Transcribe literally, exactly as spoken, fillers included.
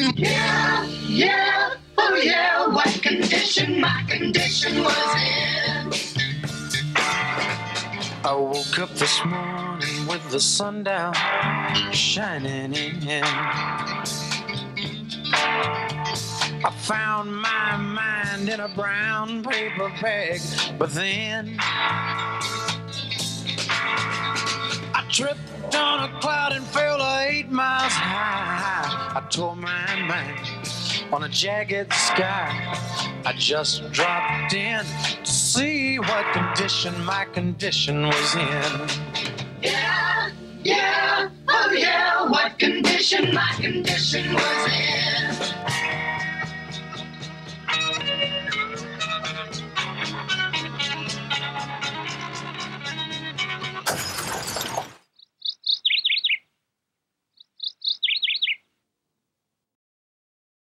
Yeah, yeah, oh yeah, what condition my condition was in. I woke up this morning with the sun down shining in. I found my mind in a brown paper bag, but then I tripped on a cloud and fell eight miles high. I tore my mind on a jagged sky. I just dropped in to see what condition my condition was in. Yeah, yeah, oh yeah, what condition my condition was in.